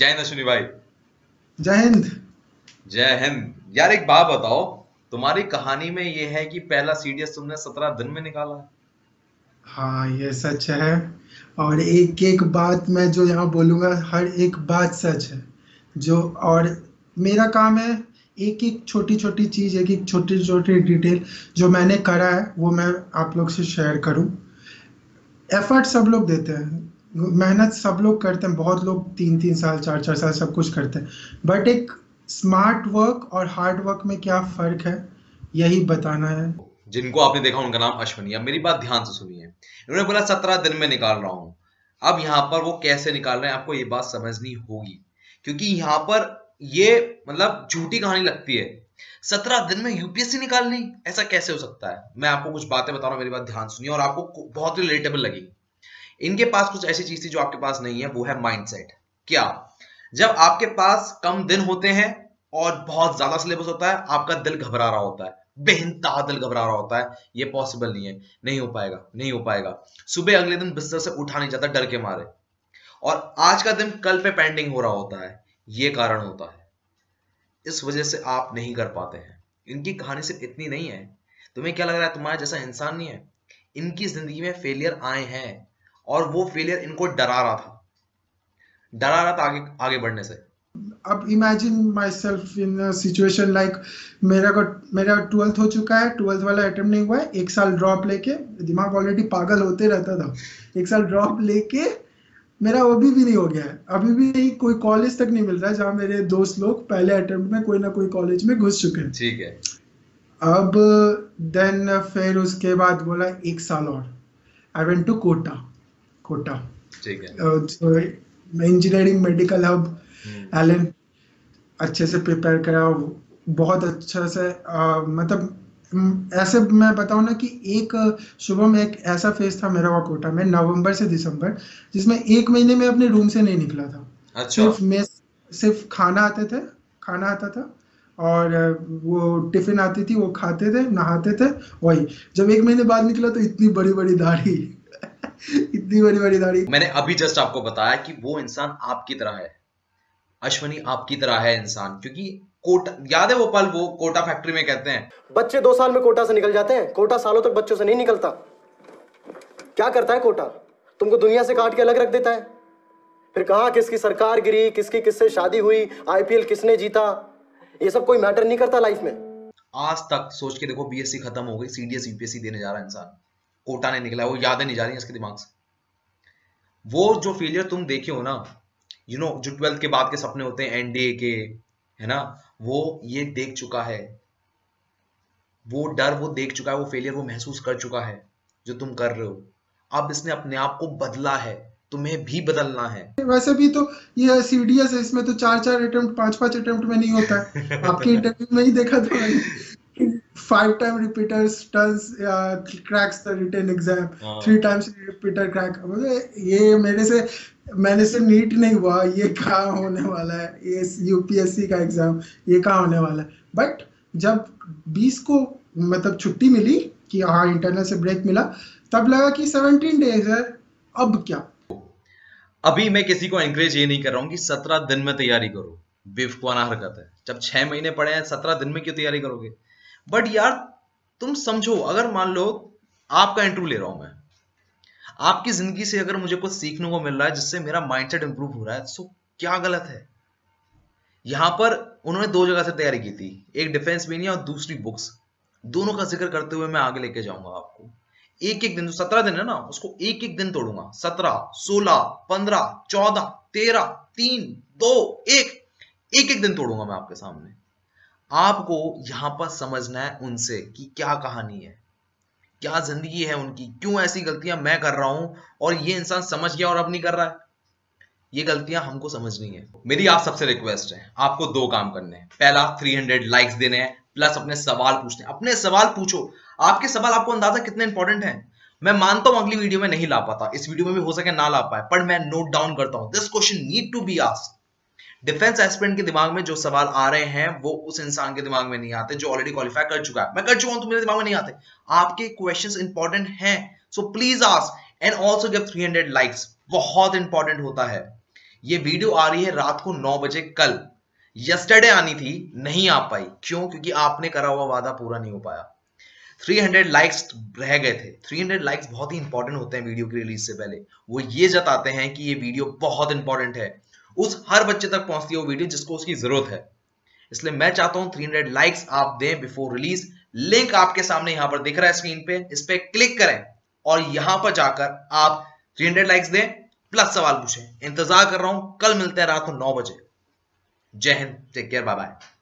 जय हिंद अश्विनी भाई। जय हिंद। जय हिंद यार, एक बात बताओ, तुम्हारी कहानी में ये है कि पहला सीडीएस तुमने 17 दिन में निकाला है। हाँ, ये सच है। और एक एक बात मैं जो यहाँ बोलूँगा, हर एक बात सच है। जो और मेरा काम है एक एक छोटी छोटी चीज़, एक एक छोटी छोटी डिटेल जो मैंने करा है वो मैं आप लोग से शेयर करूँ। एफर्ट सब लोग देते हैं, मेहनत सब लोग करते हैं, बहुत लोग 3 3 साल 4 4 साल सब कुछ करते हैं। बट एक स्मार्ट वर्क और हार्ड वर्क में क्या फ़र्क है, यही बताना है। जिनको आपने देखा उनका नाम अश्विनी। अब मेरी बात ध्यान से सुनिए, इन्होंने बोला 17 दिन में निकाल रहा हूं। अब यहाँ पर वो कैसे निकाल रहे हैं आपको ये बात समझनी होगी, क्योंकि यहाँ पर ये मतलब झूठी कहानी लगती है। 17 दिन में यूपीएससी निकालनी, ऐसा कैसे हो सकता है? मैं आपको कुछ बातें बता रहा हूं, मेरी बात ध्यान सुनिए और आपको बहुत रिलेटेबल लगेगी। इनके पास कुछ ऐसी चीज थी जो आपके पास नहीं है, वो है माइंडसेट। क्या? जब आपके पास कम दिन होते हैं और बहुत ज्यादा सिलेबस होता है, आपका दिल घबरा रहा होता है, बेइंतहा दिल घबरा रहा होता है, ये पॉसिबल नहीं है, नहीं हो पाएगा, नहीं हो पाएगा। सुबह अगले दिन बिस्तर से उठा नहीं जाता डर के मारे, और आज का दिन कल पे पेंडिंग हो रहा होता है। ये कारण होता है, इस वजह से आप नहीं कर पाते हैं। इनकी कहानी सिर्फ इतनी नहीं है। तुम्हें क्या लग रहा है तुम्हारा जैसा इंसान नहीं है? इनकी जिंदगी में फेलियर आए हैं, और वो फेलियर इनको डरा रहा था आगे आगे बढ़ने से। अब imagine myself in situation like मेरा 12th हो चुका है, 12th वाला अटेम्प्ट नहीं हुआ है, 1 साल ड्रॉप लेके, दिमाग ऑलरेडी पागल होते रहता था, 1 साल ड्रॉप लेके मेरा वो भी नहीं हो गया है, अभी भी नहीं, कोई कॉलेज तक नहीं मिल रहा है जहाँ मेरे दोस्त लोग पहले अटेम्प्ट में कोई ना कोई कॉलेज में घुस चुके हैं। ठीक है। अब देन फिर उसके बाद बोला 1 साल और। I went to Kota. Kota ठीक है। Engineering medical hub, hmm. Allen, अच्छे से प्रिपेयर करा, बहुत अच्छा से मतलब ऐसे मैं बताऊं ना कि एक शुभम में एक ऐसा फेज था मेरा वहाँ कोटा में, नवंबर से दिसंबर, जिसमें 1 महीने में अपने रूम से नहीं निकला था। अच्छा। सिर्फ मेस, सिर्फ खाना आते थे, खाना आता था, और वो टिफिन आती थी, वो खाते थे, नहाते थे, वही। जब 1 महीने बाद निकला तो इतनी बड़ी बड़ी दाढ़ी इतनी बड़ी बड़ी दाढ़ी। मैंने अभी जस्ट आपको बताया कि वो इंसान आपकी तरह है। अश्वनी आपकी तरह है इंसान, क्योंकि कोटा याद है वो पल, वो कोटा फैक्ट्री में कहते हैं बच्चे 2 साल में कोटा से निकल जाते हैं, कोटा सालों तक बच्चों से नहीं निकलता। क्या करता है कोटा? तुमको दुनिया से काट के अलग रख देता है। फिर कहां किसकी सरकार गिरी, किसकी किससे शादी हुई, आईपीएल किसने जीता, ये सब कोई मैटर नहीं करता लाइफ में। आज तक सोच के देखो, बीएससी खत्म हो गई, सीडीएस यूपीएससी देने जा रहा है इंसान, कोटा नहीं निकला, वो यादें नहीं जा रही हैं इसके दिमाग से। वो जो फेलियर तुम देखे हो ना, जो 12th के बाद के सपने होते हैं एनडीए के, है ना, वो ये देख चुका है, वो डर वो देख चुका है, वो फेलियर वो महसूस कर चुका है जो तुम कर रहे हो। अब इसने अपने आप को बदला है, तुम्हें भी बदलना है। वैसे भी तो ये सीडीएस है, इसमें तो 4 4 अटेम्प्ट 5 5 अटेम्प्ट में नहीं होता है। आपके इंटरव्यू में ही देखा था मैंने, 5 time repeaters turns cracks the written exam, हाँ। 3 टाइम्स रिपीटर क्रैक। ये मेरे से, मैंने से नीट नहीं हुआ, ये कहाँ होने वाला है, ये यूपीएससी का एग्जाम ये कहाँ होने वाला है। बट जब 20 को मतलब छुट्टी मिली कि हाँ इंटरनल से ब्रेक मिला, तब लगा कि 17 डेज है, अब क्या। अभी मैं किसी को एनकरेज ये नहीं कर रहा हूं कि 17 दिन में तैयारी करो, बेवकूफाना हरकत है। जब 6 महीने पड़े हैं, 17 दिन में क्यों तैयारी करोगे? बट यार, तुम समझो, अगर मान लो आपका इंटरव्यू ले रहा हूं मैं, आपकी जिंदगी से अगर मुझे कुछ सीखने को मिल रहा है जिससे मेरा माइंडसेट इंप्रूव हो रहा है, तो क्या गलत है? यहां पर उन्होंने दो जगह से तैयारी की थी, एक डिफेंस में और दूसरी बुक्स। दोनों का जिक्र करते हुए मैं आगे लेके जाऊंगा आपको। एक एक दिन, जो 17 दिन है ना, उसको एक एक दिन तोड़ूंगा। 17, 16, 15, 14, 13, 3, 2, 1, एक एक दिन तोड़ूंगा मैं आपके सामने। आपको यहां पर समझना है उनसे कि क्या कहानी है, क्या जिंदगी है उनकी, क्यों ऐसी गलतियां मैं कर रहा हूं और ये इंसान समझ गया और अब नहीं कर रहा है। ये गलतियां हमको समझनी है। मेरी आप सबसे रिक्वेस्ट है, आपको दो काम करने हैं। पहला, 300 लाइक्स देने हैं, प्लस अपने सवाल पूछने हैं। अपने सवाल पूछो। आपके सवाल आपको अंदाजा कितने इंपॉर्टेंट हैं। मैं मानता हूं अगली वीडियो में नहीं ला पाता, इस वीडियो में भी हो सके ना ला पाए, पर मैं नोट डाउन करता हूं, this question need to be asked. Defence aspirant के दिमाग में जो सवाल आ रहे हैं वो उस इंसान के दिमाग में नहीं आते जो ऑलरेडी क्वालिफाई कर चुका है। मैं कर चुका हूं तो मेरे दिमाग में नहीं आते। आपके क्वेश्चंस इंपॉर्टेंट हैं, so please ask and also give 300 likes. बहुत इंपॉर्टेंट होता है। ये वीडियो आ रही है रात को 9 बजे कल। यस्टरडे आनी थी, नहीं आ पाई। क्यों? क्योंकि आपने करा हुआ वादा पूरा नहीं हो पाया। 300 लाइक्स रह गए थे। 300 लाइक्स बहुत ही इंपॉर्टेंट होते हैं वीडियो की रिलीज से पहले। वो ये जताते हैं कि ये वीडियो बहुत इंपॉर्टेंट है, उस हर बच्चे तक पहुंचती है वो वीडियो जिसको उसकी जरूरत है। इसलिए मैं चाहता हूं 300 लाइक्स आप दें बिफोर रिलीज। लिंक आपके सामने यहां पर दिख रहा है स्क्रीन पे, इस पे क्लिक करें और यहां पर जाकर आप 300 लाइक्स दें प्लस सवाल पूछें। इंतजार कर रहा हूं, कल मिलते हैं रात को 9 बजे। Jai Hind, take care, bye bye.